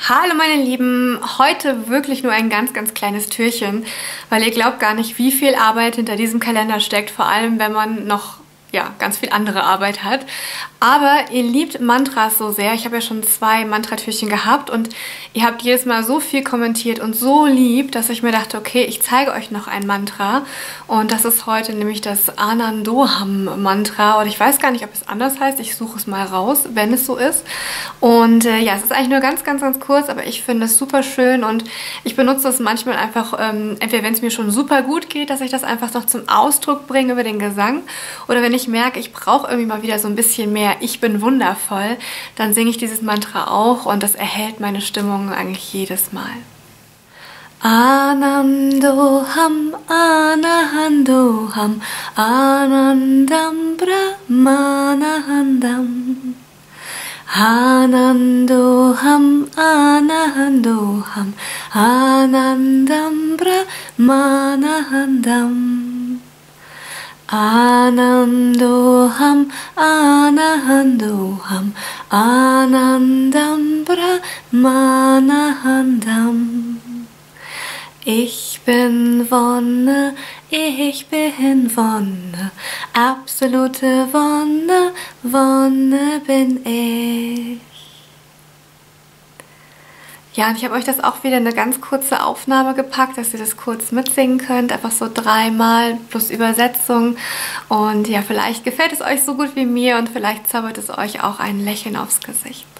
Hallo meine Lieben, heute wirklich nur ein ganz, ganz kleines Türchen, weil ihr glaubt gar nicht, wie viel Arbeit hinter diesem Kalender steckt, vor allem wenn man noch ganz viel andere Arbeit hat. Aber ihr liebt Mantras so sehr. Ich habe ja schon 2 Mantratürchen gehabt und ihr habt jedes Mal so viel kommentiert und so lieb, dass ich mir dachte, okay, ich zeige euch noch ein Mantra. Und das ist heute nämlich das Anandoham Mantra. Und ich weiß gar nicht, ob es anders heißt. Ich suche es mal raus, wenn es so ist. Und ja, es ist eigentlich nur ganz, ganz, ganz kurz, aber ich finde es super schön und ich benutze das manchmal einfach, entweder wenn es mir schon super gut geht, dass ich das einfach noch zum Ausdruck bringe über den Gesang, oder wenn ich merke, ich brauche irgendwie mal wieder so ein bisschen mehr Ich bin wundervoll, dann singe ich dieses Mantra auch und das erhält meine Stimmung eigentlich jedes Mal. Anandoham, Anahandoham, Anandam Brahmanahandam. Anandoham, Anahandoham, Anandam Brahmanahandam. Anandoham, Anahandoham, Anandam Brahmanahandam. Ich bin Wonne, ich bin Wonne, absolute Wonne, Wonne bin ich. Ja, und ich habe euch das auch wieder eine ganz kurze Aufnahme gepackt, dass ihr das kurz mitsingen könnt. Einfach so 3-mal plus Übersetzung. Und ja, vielleicht gefällt es euch so gut wie mir und vielleicht zaubert es euch auch ein Lächeln aufs Gesicht.